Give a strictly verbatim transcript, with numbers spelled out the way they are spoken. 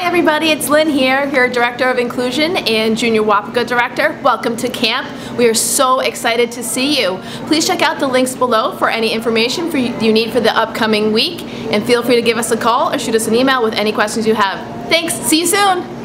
everybody, it's Lynn here, your Director of Inclusion and Junior Wapawca Director. Welcome to camp. We are so excited to see you. Please check out the links below for any information for you, you need for the upcoming week, and feel free to give us a call or shoot us an email with any questions you have. Thanks, see you soon!